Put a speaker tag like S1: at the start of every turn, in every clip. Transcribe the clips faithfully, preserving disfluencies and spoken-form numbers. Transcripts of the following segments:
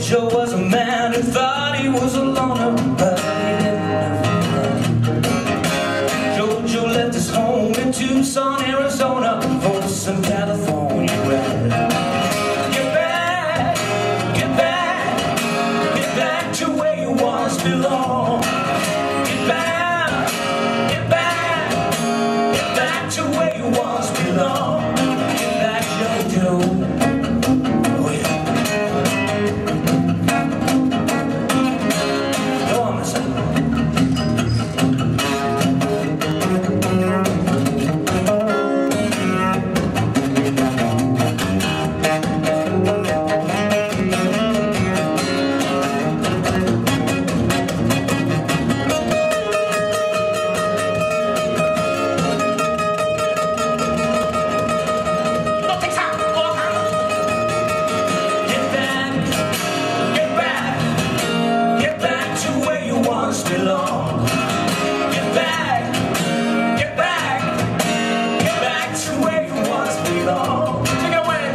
S1: Joe was a man who thought he was a loner, but he didn't know that. Jojo left his home in Tucson, Arizona, for some California ride. Get back, get back, get back to where you once belonged. Get back, get back, get back to where you once belonged. Get back, Jojo. Belong. Get back, get back, get back to where you once belong. Take it away,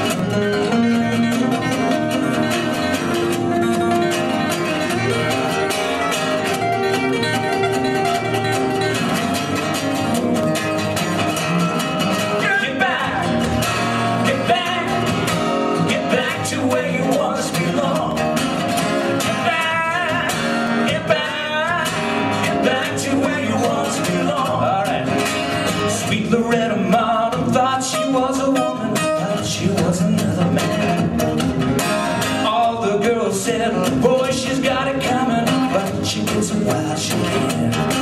S1: Get back, get back, get back to where you once belong. Get back, get back. Back to where you once belonged. Alright. Sweet Loretta Martin thought she was a woman, thought she was another man. All the girls said, boy, she's got it coming, but she gets it while she can.